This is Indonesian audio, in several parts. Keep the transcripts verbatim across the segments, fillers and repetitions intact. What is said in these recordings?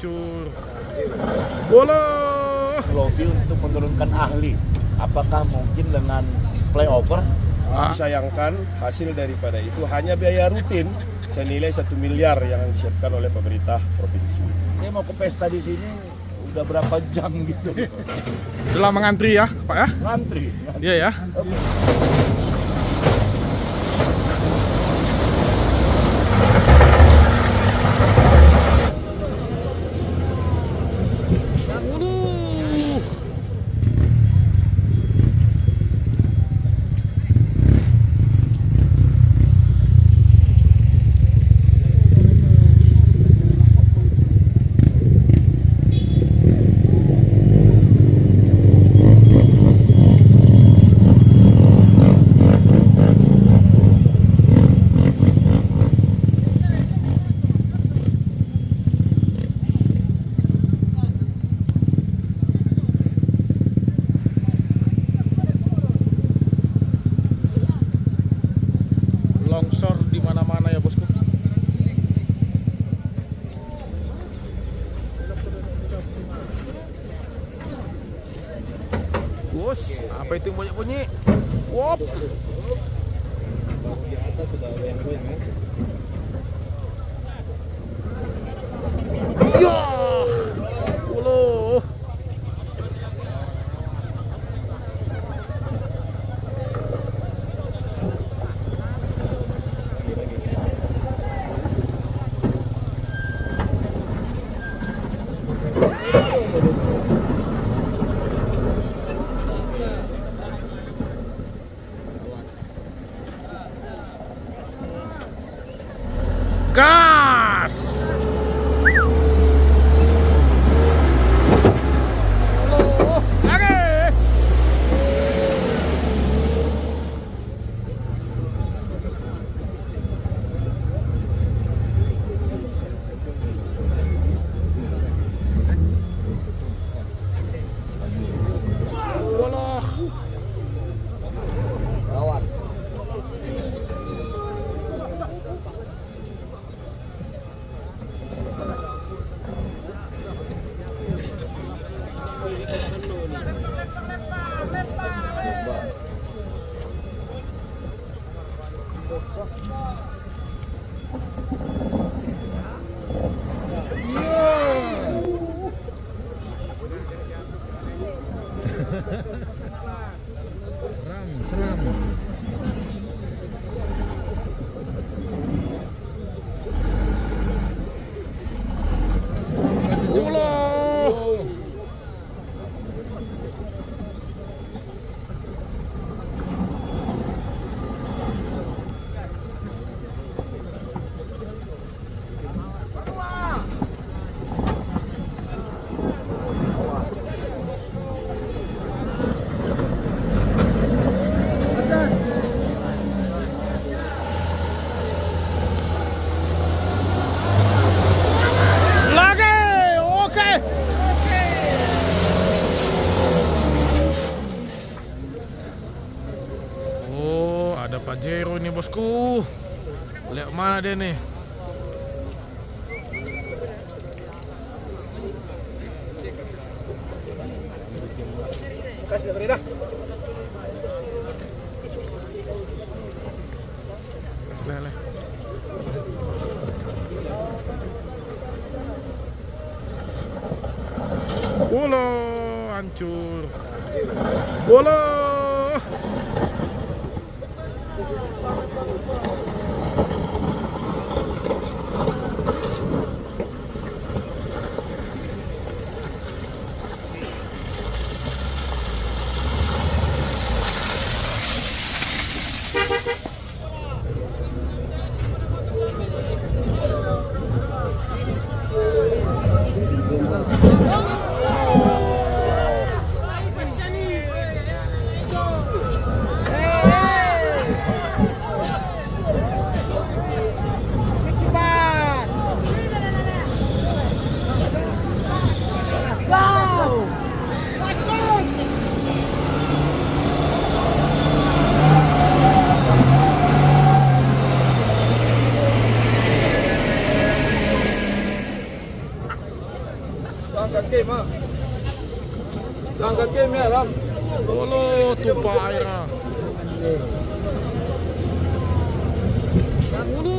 hancur. Bola. Lobby untuk menurunkan ahli. Apakah mungkin dengan flyover? Ah. Disayangkan hasil daripada itu hanya biaya rutin senilai satu miliar yang disiapkan oleh pemerintah provinsi. Saya mau ke pesta di sini udah berapa jam gitu. Telah mengantri ya, Pak ya? Ngantri. Iya ya. Longsor di mana-mana ya bosku. Bos, apa itu yang banyak bunyi? Wop. Iya. Uloh. Gas! Loh, lagi! Walah. Lawan. Seram, seram. Uloh. Lagi, oke. Oh, ada Pajero nih bosku. Lihat mana dia nih? Kasih berita. Leh, leh. Bola hancur. Bola. Olo tupa aira. Ulu.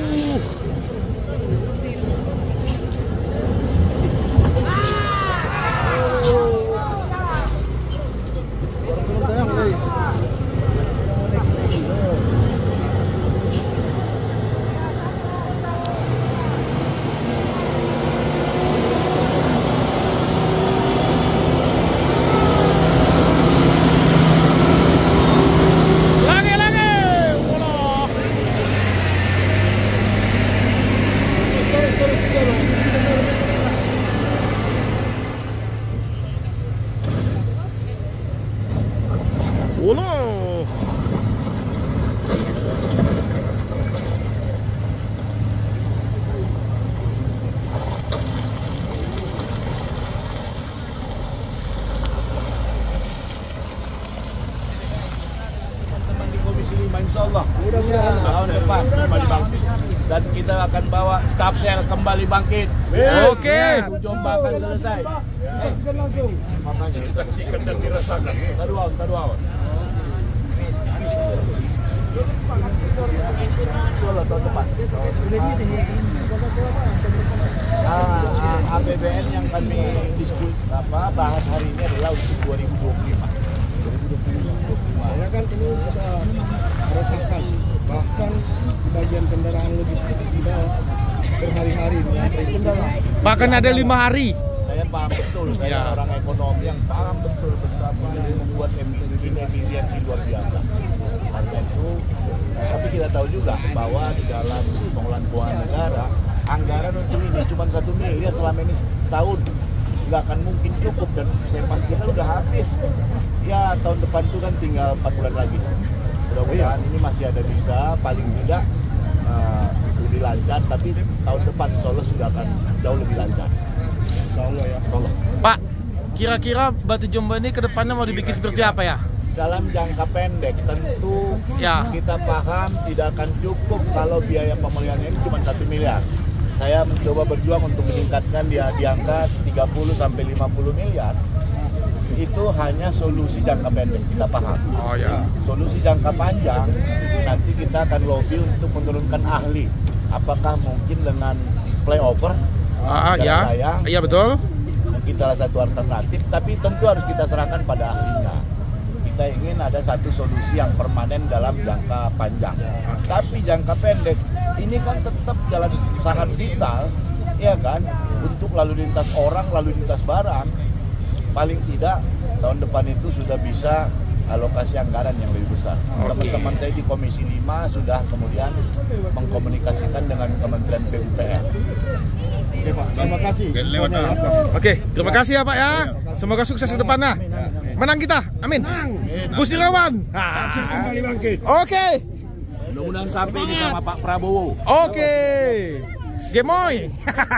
Ulo. Teman di Komisi lima insya Allah mudah-mudahan tahun depan kembali bangkit dan kita akan bawa Tapsel kembali bangkit. Oke. Jomba akan selesai. Saksikan langsung. Makanya Saksikan dan dirasakan. Tadu awan, tadu awan. Kalau tahun depan. Ah, A P B N yang kami diskusi apa bahas hari ini adalah untuk dua ribu dua puluh lima. Saya kan ini sudah merasakan, bahkan sebagian kendaraan logistik tidak berhari-hari mengantri kendaraan. Bahkan ada lima hari. Saya paham betul, saya Ya. orang ekonomi yang paham betul betapa ini membuat inefisiensi luar biasa. Karena itu, tapi kita tahu juga bahwa di dalam pengelolaan keuangan negara, anggaran untuk ini cuma satu miliar selama ini setahun. Nggak akan mungkin cukup dan saya pastikan udah habis. Ya tahun depan itu kan tinggal empat bulan lagi. Mudah-mudahan ini masih ada bisa, paling tidak uh, lebih lancar, tapi tahun depan Solo sudah akan jauh lebih lancar. Insya Allah ya. Solo. Pak, kira-kira Batu Jomba ini ke depannya mau dibikin seperti apa ya? Dalam jangka pendek tentu Ya. kita paham tidak akan cukup kalau biaya pemeliharannya ini cuma satu miliar. Saya mencoba berjuang untuk meningkatkan dia di angka tiga puluh sampai lima puluh miliar. Itu hanya solusi jangka pendek, kita paham. Oh ya. Solusi jangka panjang nanti kita akan lobby untuk menurunkan ahli. Apakah mungkin dengan flyover? Ah, jalan ya. layang? Iya betul. Mungkin salah satu alternatif, tapi tentu harus kita serahkan pada ahlinya. Kita ingin ada satu solusi yang permanen dalam jangka panjang. Tapi jangka pendek, ini kan tetap jalan sangat vital, ya kan? Untuk lalu lintas orang, lalu lintas barang, paling tidak tahun depan itu sudah bisa alokasi anggaran yang lebih besar. Oke. Teman-teman saya di Komisi lima sudah kemudian mengkomunikasikan dengan Kementerian P U P R. Oke Pak, terima kasih. Semuanya ya. Oke, terima kasih ya Pak ya. Semoga sukses ke depannya. Menang kita, amin. Gusti Lawan. Kembali bangkit. Oke, Mudah-mudahan sampai ini sama Pak Prabowo. oke. Gemoy.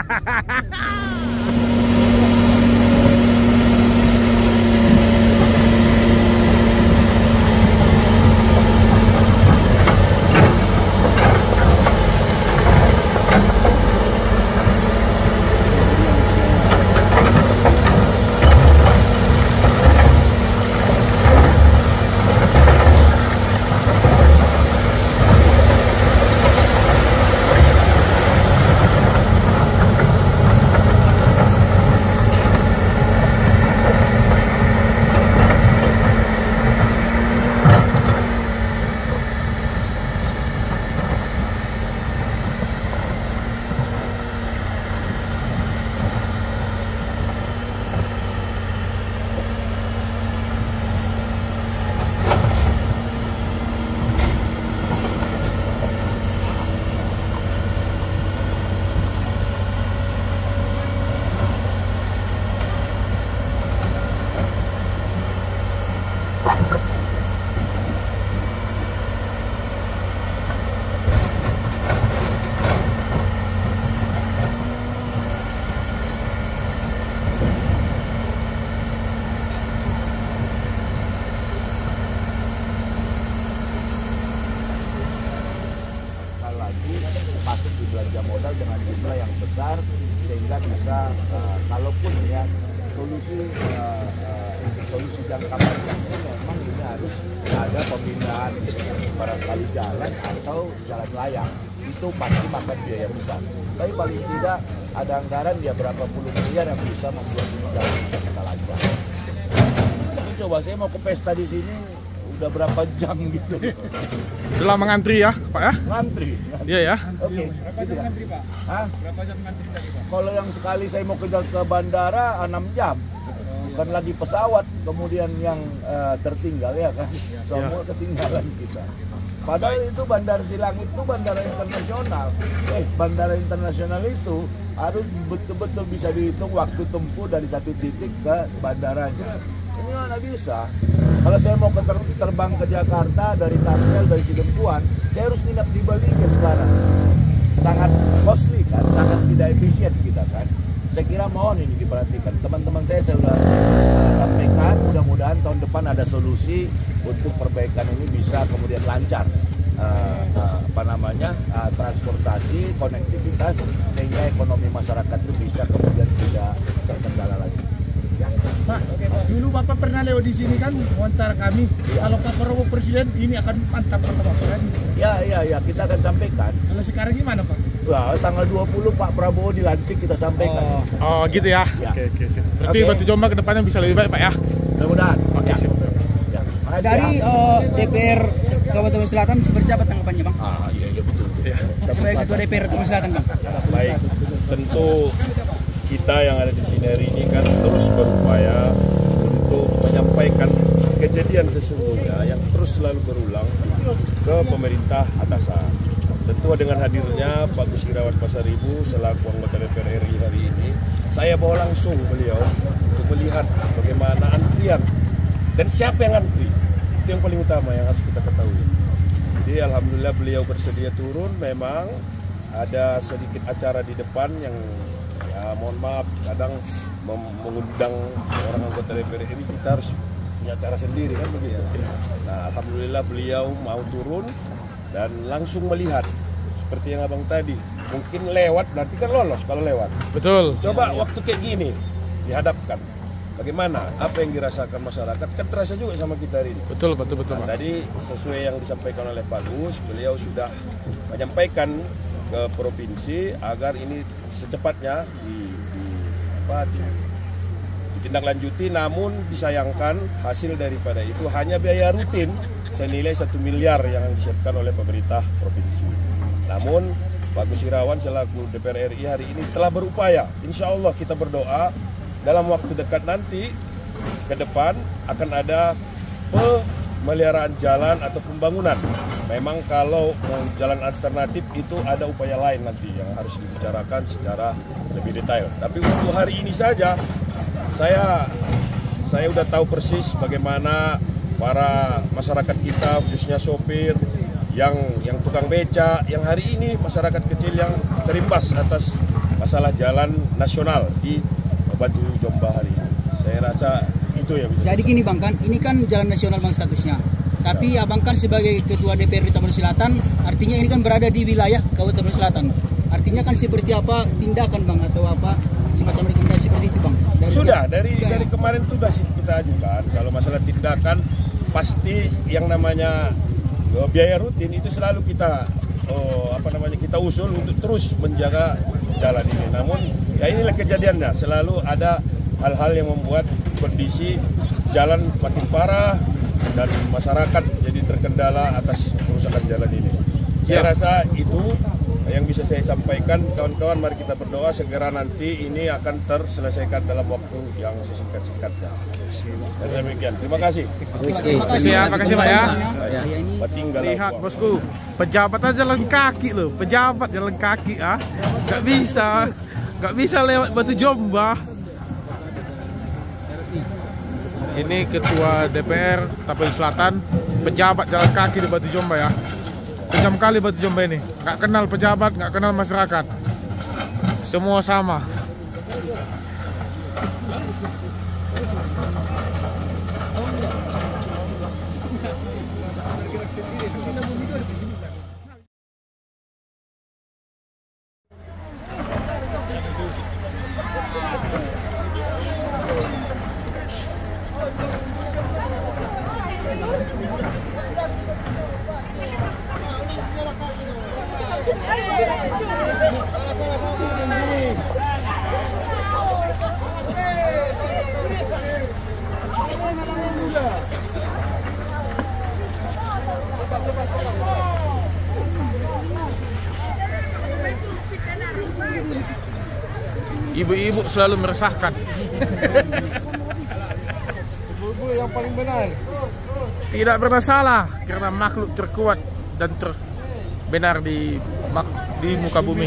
masuk di belanja modal dengan jumlah yang besar sehingga bisa uh, kalaupun ya solusi uh, uh, untuk solusi jangka panjang itu memang ini harus ada pembinaan barangkali jalan atau jalan layang. Itu pasti makan biaya besar. Tapi paling tidak ada anggaran ya berapa puluh miliar yang bisa membuat ini jalan bisa kita lancar. Ini coba saya mau ke pesta di sini udah berapa jam gitu. Telah mengantri ya, Pak ya? Ngantri. Iya ya. Oke. Berapa jam ngantri, Pak? Hah? Berapa jam ngantri tadi, Pak? Kalau yang sekali saya mau ke ke bandara enam jam. Bukan lagi pesawat kemudian yang uh, tertinggal ya kan. Semua ketinggalan kita. Padahal itu Bandar Silang itu bandara internasional. Eh, bandara internasional itu harus betul-betul bisa dihitung waktu tempuh dari satu titik ke bandaranya. Ini mana bisa? Kalau saya mau ke ter terbang ke Jakarta dari Tangsel, dari Sidempuan, saya harus nginap di Bali ya sekarang. Sangat costly kan, sangat tidak efisien kita kan. Saya kira mohon ini diperhatikan. Teman-teman saya saya sudah uh, sampaikan, mudah-mudahan tahun depan ada solusi untuk perbaikan ini bisa kemudian lancar. Uh, uh, apa namanya uh, transportasi, konektivitas sehingga ekonomi masyarakat itu bisa kemudian tidak terkendala lagi. Ya. Pak, dulu Bapak pernah lewat di sini kan wawancara kami. Ya. Kalau Pak Prabowo presiden ini akan mantap kata Bapak kan? Ya, ya, ya kita akan sampaikan. Kalau sekarang gimana Pak? Wah, tanggal dua puluh Pak Prabowo dilantik kita sampaikan. Oh, oh gitu ya. Ya. Oke, oke, sip. Berarti Oke. Batu Jombang ke depannya bisa lebih baik Pak ya? Mudah-mudahan. Oke, sip. Ya. Makasih, Dari ya. uh, D P R Kabupaten Selatan seperti apa tanggapannya Bang? Ah, iya, iya betul. Ya. Sebagai Ketua D P R Kabupaten Selatan Bang. Baik, tentu kita yang ada di sini hari ini kan terus berupaya untuk menyampaikan kejadian sesungguhnya yang terus selalu berulang ke pemerintah atasan. Tentu dengan hadirnya Pak Gus Irawan Pasaribu selaku anggota D P R R I hari ini, saya bawa langsung beliau untuk melihat bagaimana antrian dan siapa yang antri. Itu yang paling utama yang harus kita ketahui. Jadi alhamdulillah beliau bersedia turun. Memang ada sedikit acara di depan yang ya mohon maaf kadang mengundang seorang anggota D P R R I kita harus punya acara sendiri kan begitu. Nah alhamdulillah beliau mau turun dan langsung melihat seperti yang abang tadi. Mungkin lewat berarti kan lolos kalau lewat. Betul. Coba waktu kayak gini dihadapkan. Bagaimana? Apa yang dirasakan masyarakat? Kan terasa juga sama kita hari ini. Betul, betul, betul. Nah, Pak. tadi sesuai yang disampaikan oleh Pak Gus, beliau sudah menyampaikan ke provinsi agar ini secepatnya di, di, apa, di, ditindaklanjuti. Namun disayangkan hasil daripada itu hanya biaya rutin senilai satu miliar yang disiapkan oleh pemerintah provinsi. Namun Pak Gus Irawan selaku D P R R I hari ini telah berupaya. Insya Allah kita berdoa dalam waktu dekat nanti ke depan akan ada pemeliharaan jalan atau pembangunan. Memang kalau jalan alternatif itu ada upaya lain nanti yang harus dibicarakan secara lebih detail. Tapi untuk hari ini saja saya saya udah tahu persis bagaimana para masyarakat kita khususnya sopir yang yang tukang beca yang hari ini masyarakat kecil yang terimbas atas masalah jalan nasional di Batu Jombang hari ini. Saya rasa itu ya. Bisa. Jadi gini Bang kan, ini kan jalan nasional Bang statusnya. Tapi ya. Abang kan sebagai Ketua D P R di Kabupaten Selatan, artinya ini kan berada di wilayah Kabupaten Selatan. Artinya kan seperti apa tindakan Bang atau apa semacam rekomendasi seperti itu Bang? Dari Sudah dari sudah, dari ya? kemarin itu sudah kita ajukan. Kalau masalah tindakan pasti yang namanya oh, biaya rutin itu selalu kita oh, apa namanya kita usul untuk terus menjaga jalan ini. Namun ya inilah kejadiannya, selalu ada hal-hal yang membuat kondisi jalan makin parah dan masyarakat jadi terkendala atas kerusakan jalan ini. Saya Ya. rasa itu yang bisa saya sampaikan. Kawan-kawan, mari kita berdoa segera nanti ini akan terselesaikan dalam waktu yang sesingkat-singkatnya. Dan demikian, terima kasih. Terima kasih Ya, makasih, Pak, ya. Ya, ini Tinggal Lihat bosku, pejabat aja jalan kaki loh, pejabat jalan kaki ah, nggak bisa, nggak bisa lewat Batu Jombang. Ini Ketua D P R Kabupaten Selatan, pejabat jalan kaki di Batu Jombang ya. Kejam kali Batu Jombang ini, nggak kenal pejabat, nggak kenal masyarakat, semua sama. Ibu-ibu selalu meresahkan. Ibu-ibu yang paling benar. Tidak pernah salah karena makhluk terkuat dan terbenar di di muka bumi.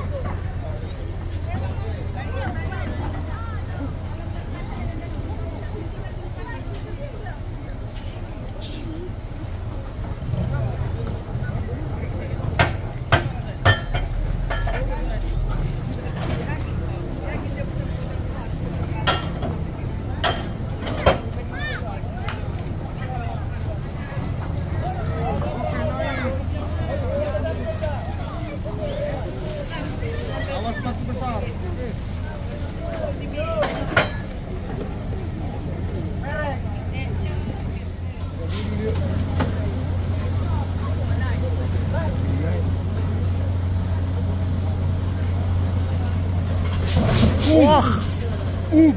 Wah, uh.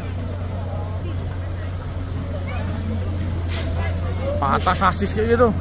Patah sasis kayak gitu.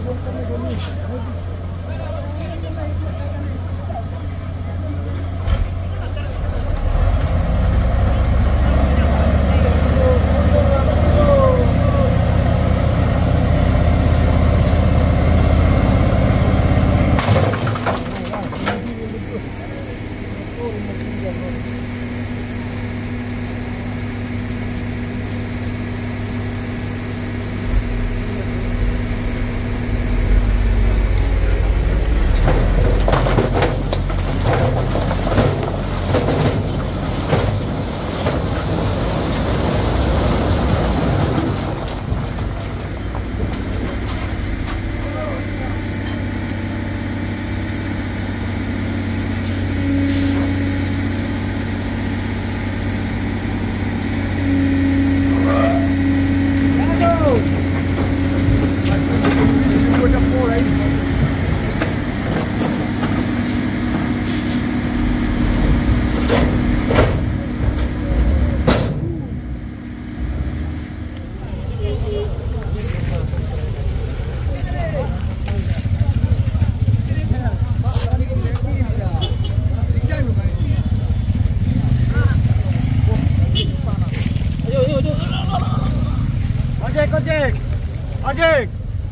Ojek, ojek.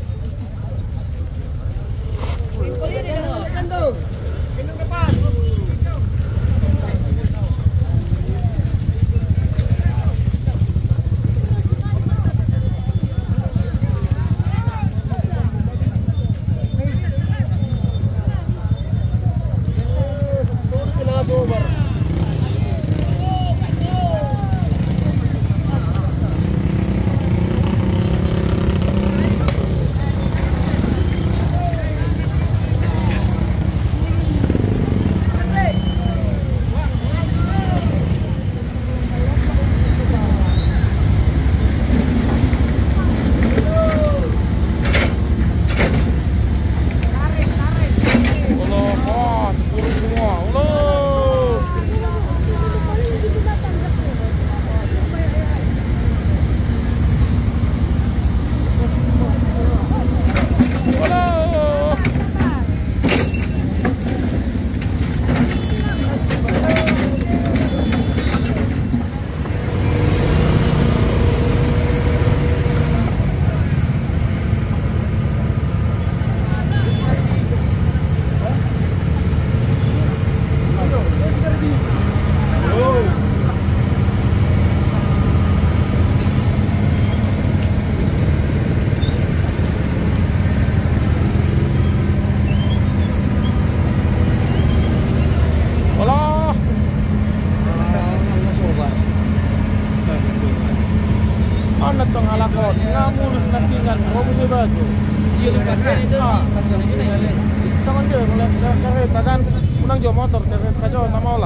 Mana tong alakot? Ngamulus na tinggal, robo sa bago. Iya, tempatnya itu pasal itu nih. Tangan dia mulai kereta kan, unang jo motor kereta saja nama olah.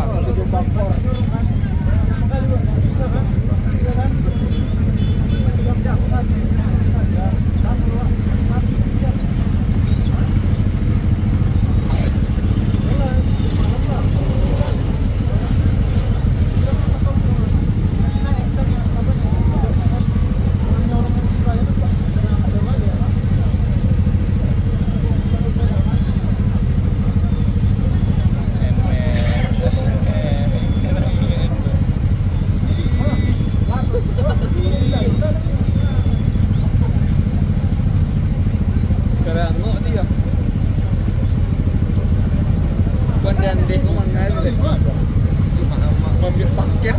gandeng mangan deh. Ambil paket.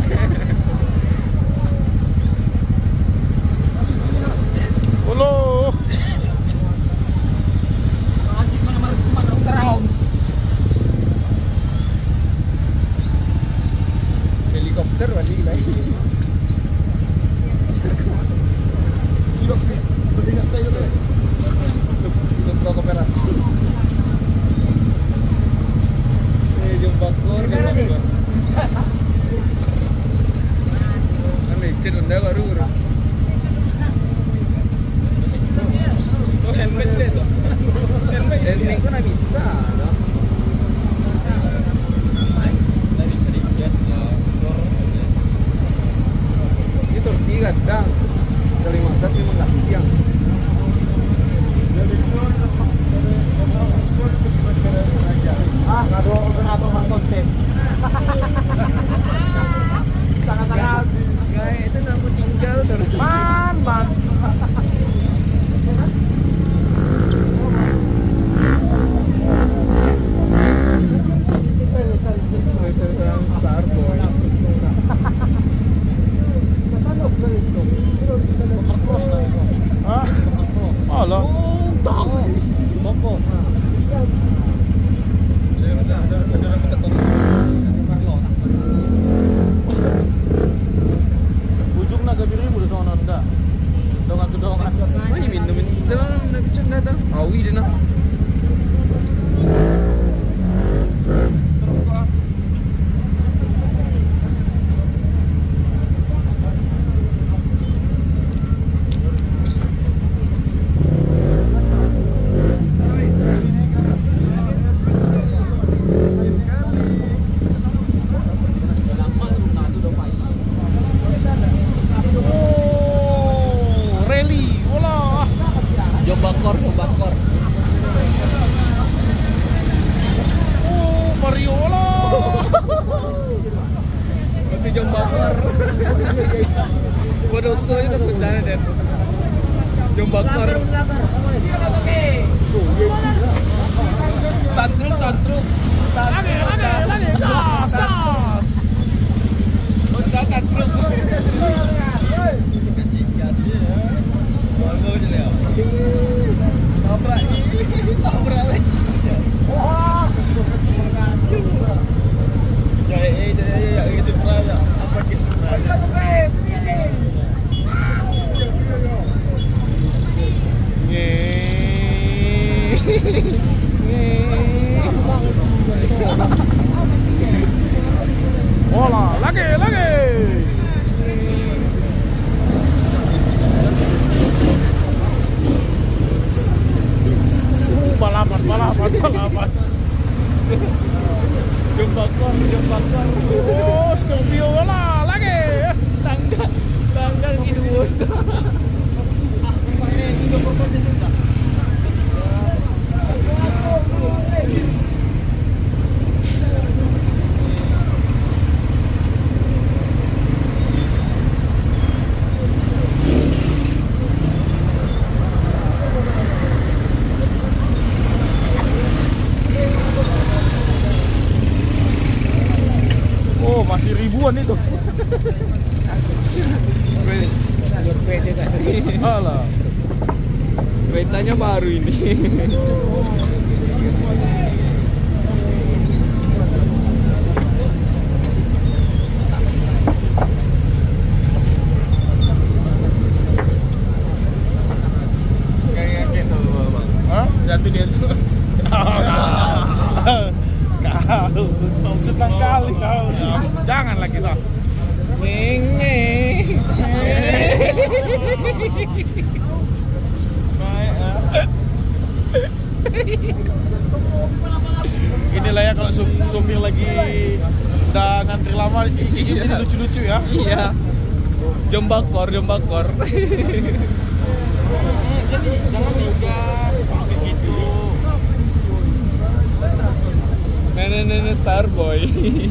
Halo. Helikopter balik lagi. Siap. Beringat tayo deh. Untuk operasi. Eh, jumpa kor, jumpa kor. Kan lecet unda baru. Oh, helmet deh tuh. Helmet. Helmet kok nggak bisa. Kadang Kalimantan memang nggak siang. Ah, nggak ada ordenator konten. Sangat-sangat. Guys, itu nama tinggal terus. Man, man. Starboy. Hah? Malah. Ujung naga biru udah sama nanda. Dongan tuh dongan. Mana minum ini? Jangan nak canda dah. Awi dia nak. Jombakor, Jombakor. Oh, Mariola. Berarti Jombakor. Bodoh soalnya ke Sunda dan Jombakor. Tantruk, tantruk. Lagi, lagi, lagi. Gas, gas. Udah tantruk. Kasih-kasih ya. Bagus je lah. Tabrak ni, tabrak lagi. Wah, ya, eh, ya, ya, ya, surprise ya. Apa ke surprise? Yeay. Yeay. Olah, lagi, lagi. Balapan, balapan, balapan. Jombakor, Jombakor. Oh, Scorpio lah, lagi. Tanggal, tanggal kedua. Ini juga performa juga. Oh, masih ribuan itu. Alah. Keretanya baru ini. Kayak gitu, Bang. Hah? Jatuh dia tuh. Kau senang kali kau. Jangan lagi toh. Ngenge. Inilah ya kalau supir lagi udah ngantri lama, ini jadi lucu-lucu ya. Iya. Jombakor, Jombakor. Jadi jangan ngegas kalau begitu. Nenek-nenek Starboy.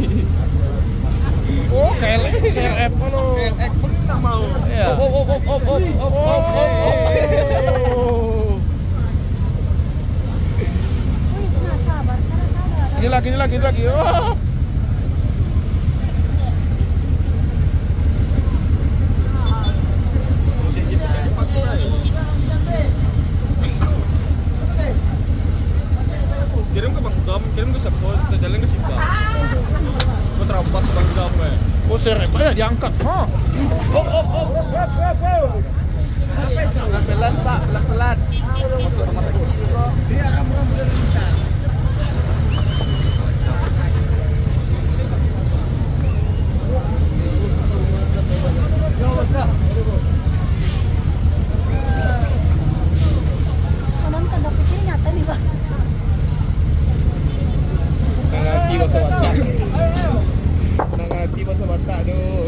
Oh, K L X C R F lo. K L X pun tak mau. Iya. Oh, oh, oh, oh, oh, oh, oh, oh, oh. ini lagi, ini lagi, ini lagi. Oh. Kirim ke Bang Dam, kirim ke siapa? Kita jalan ke siapa? Gue terampas Bang Dam ya. Oh, serep aja diangkat. Hah. Oh, oh, oh, hop, hop, hop. Pelan-pelan Pak, pelan-pelan. Masuk rumah sakit. Dia akan mengambil lintas. Kanan tanda putih nyata nih Pak. Nangati bahasa Batak. Nangati bahasa Batak aduh.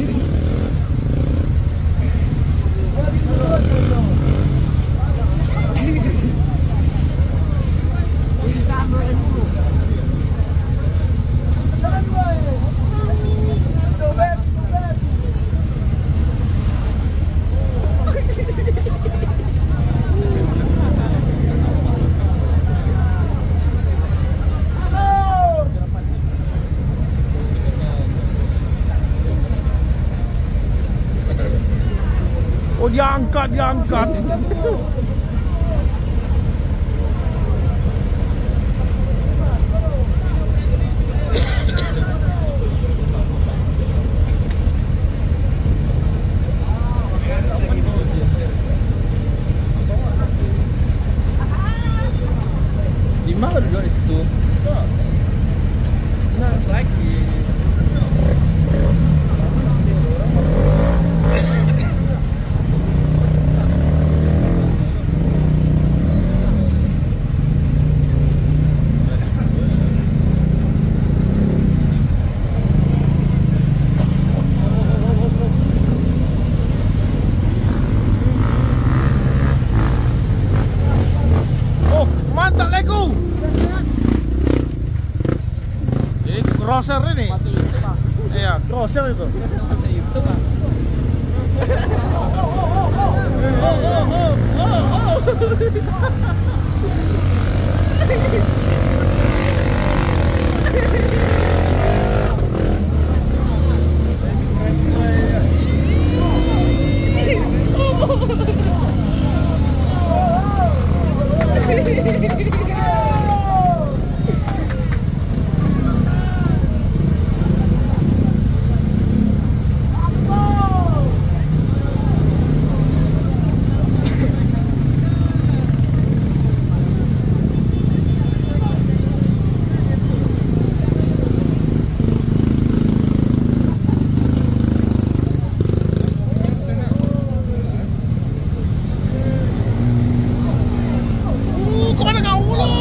Oh, diangkat, diangkat. Di mana duduk di situ? Nah, lagi. Oh, mantap Lego. Ini crosser ini. Masuk itu Pak. Iya, crosser itu. Masuk itu Pak. Uh, kemana kau?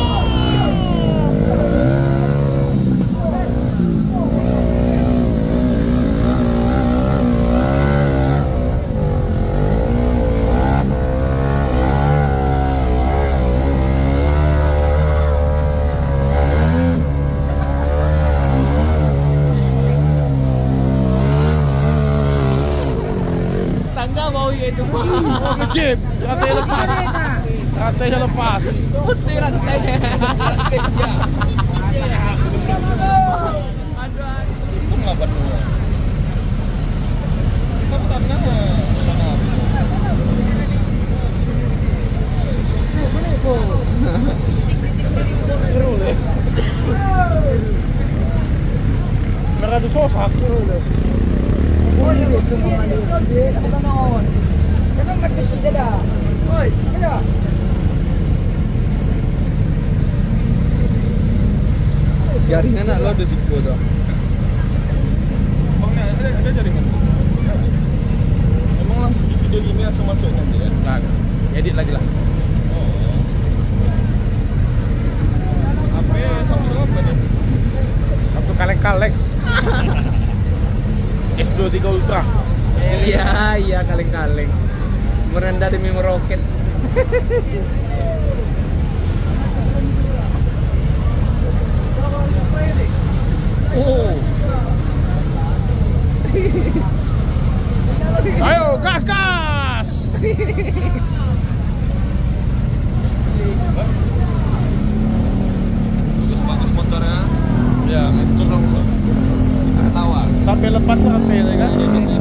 Tangga mau gitu Pak. Oh, ngejip. Rantainya lepas. Rantainya lepas. Putih rantainya. Rantai Aduh, aduh. Ngapa dulu? Kamu tanya Merah du sosak. jaringan nak lo di situ tuh. Oh, ada ada jaringan. Emang langsung di video gini langsung masuk nanti ya? Nah, edit lagi lah. Oh. H P Samsung apa nih? Langsung kaleng-kaleng. S dua puluh tiga Ultra. Iya, iya kaleng-kaleng. Merendah demi meroket. Oh. Ayo, gas gas. Bagus bagus motornya. lepas rantai itu kan.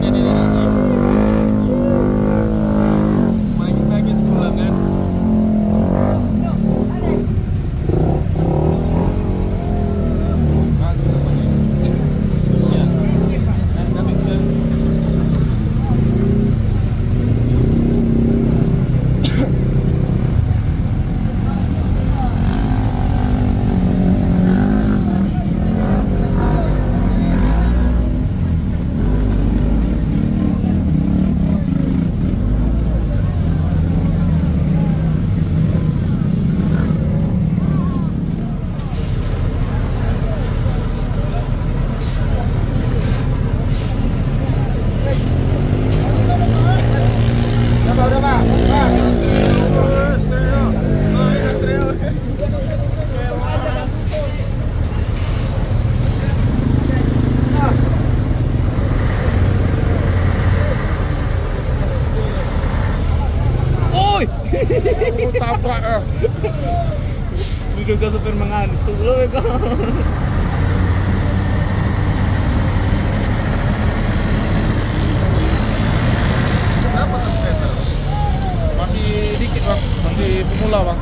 Nangis-nangis pulang kan. Oh, tabrak ya. Diduga supir mengantuk loh Beko. Berapa tas meter? Masih dikit bang, masih pemula bang.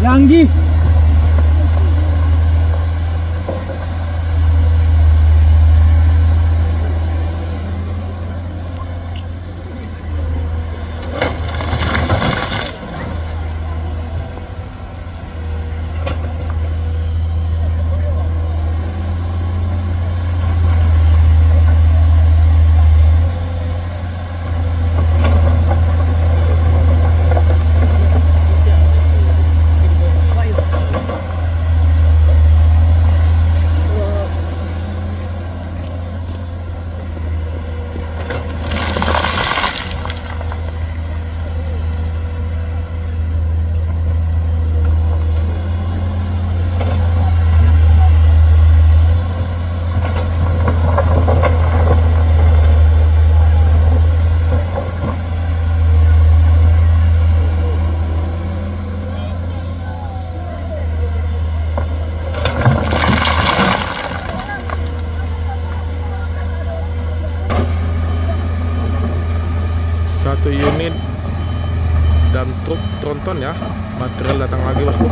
Canggih. Satu unit dan truk tronton ya, material datang lagi bosku.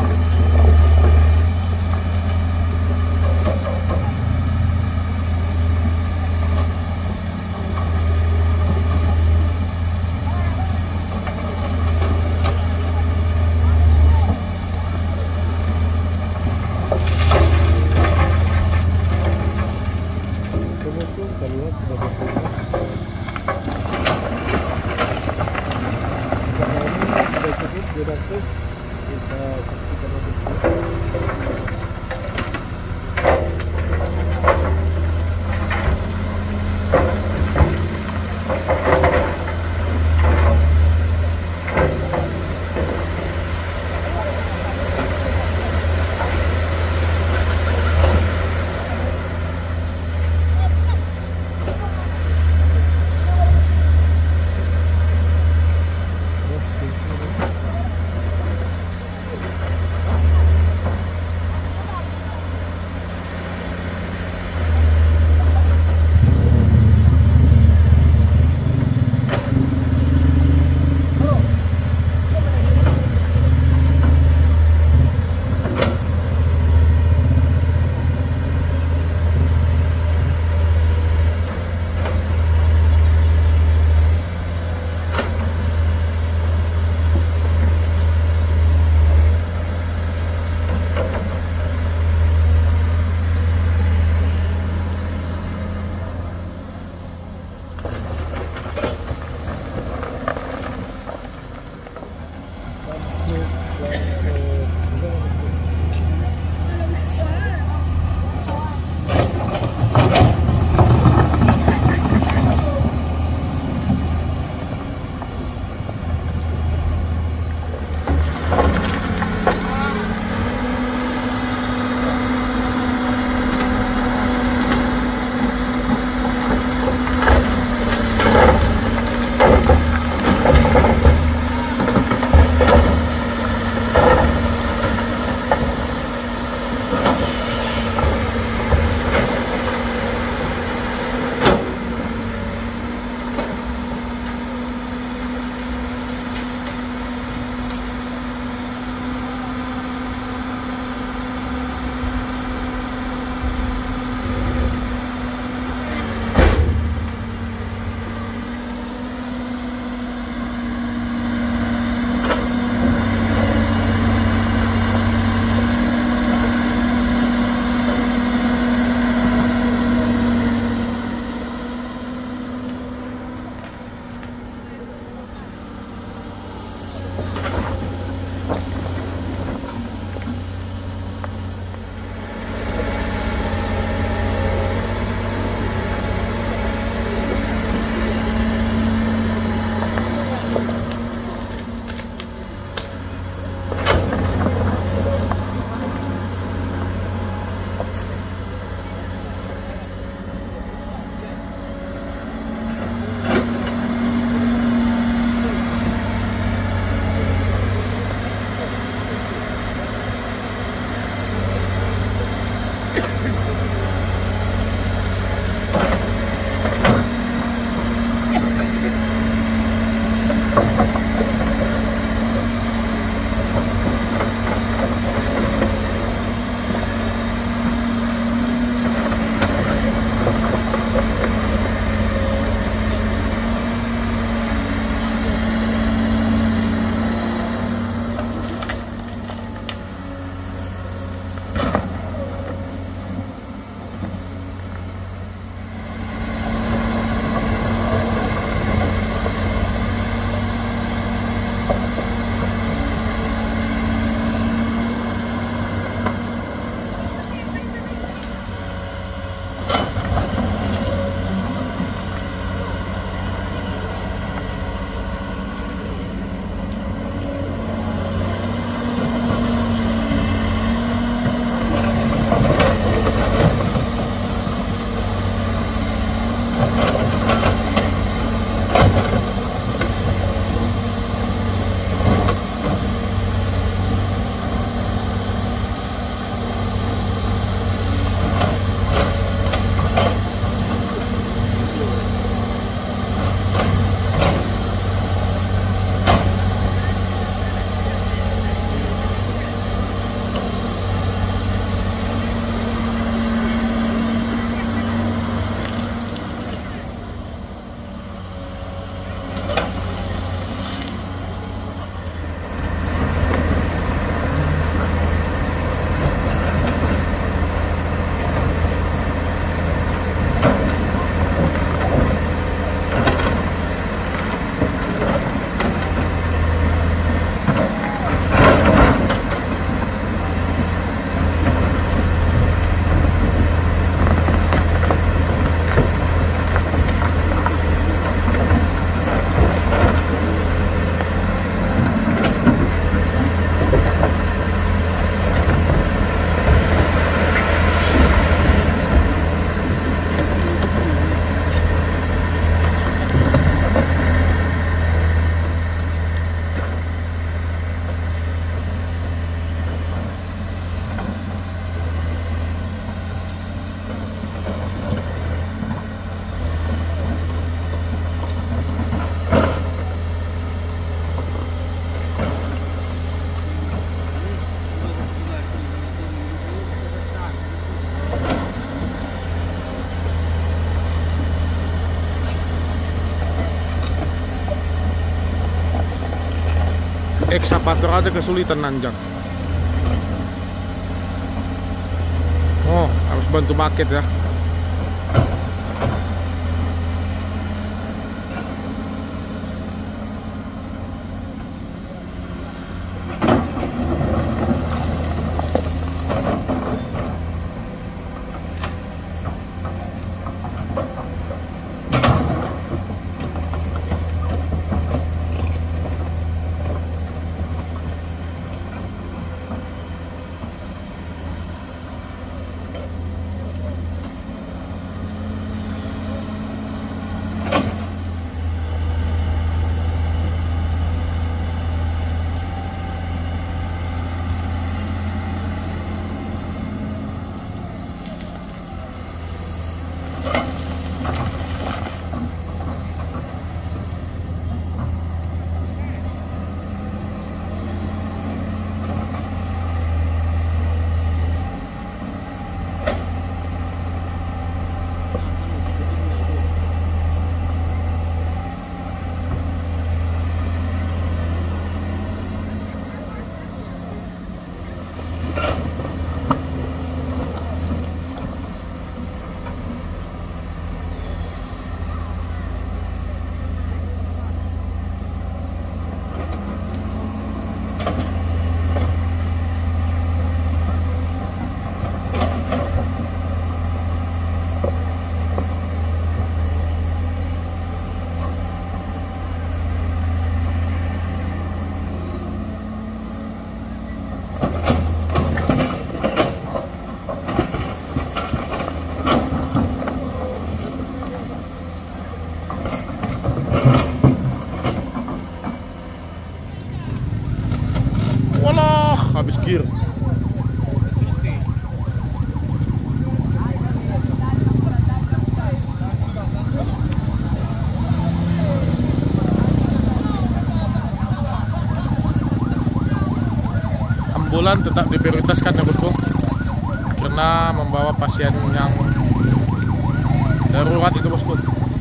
Ekskavator aja kesulitan nanjak. Oh, harus bantu bucket ya. Habis gear. Ambulan tetap diprioritaskan ya bosku, karena membawa pasien yang darurat itu bosku.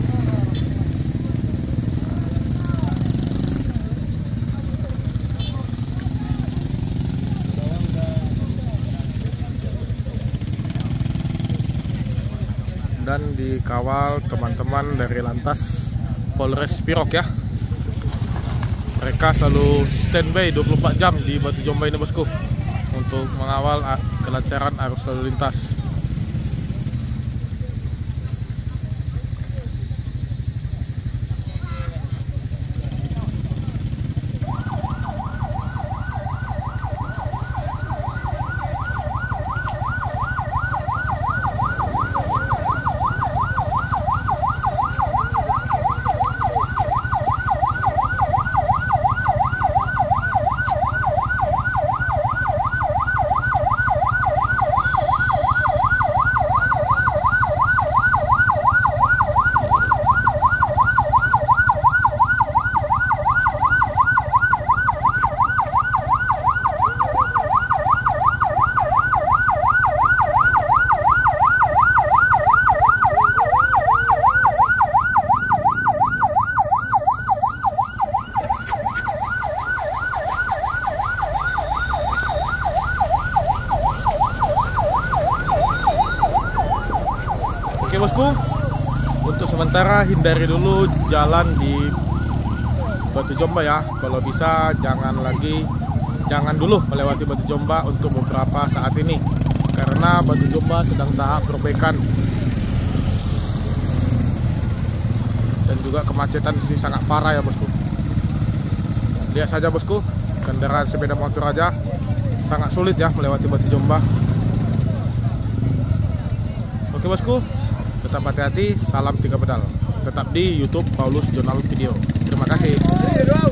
Dan dikawal teman-teman dari Lantas Polres Pirok ya. Mereka selalu standby dua puluh empat jam di Batu Jombay ini bosku, untuk mengawal kelancaran arus lalu lintas. Oke bosku, untuk sementara hindari dulu jalan di Batu Jomba ya. Kalau bisa jangan lagi, jangan dulu melewati Batu Jomba untuk beberapa saat ini, karena Batu Jomba sedang tahap perbaikan. Dan juga kemacetan di sini sangat parah ya bosku. Lihat saja bosku, kendaraan sepeda motor aja sangat sulit ya melewati Batu Jombah. Oke bosku, tetap hati-hati, salam tiga pedal. Tetap di YouTube Paulus Jurnal Video. Terima kasih.